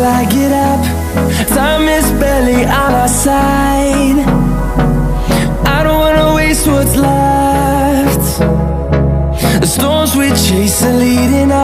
till I get up. Time is barely on our side. I don't wanna waste what's left. The storms we chase are leading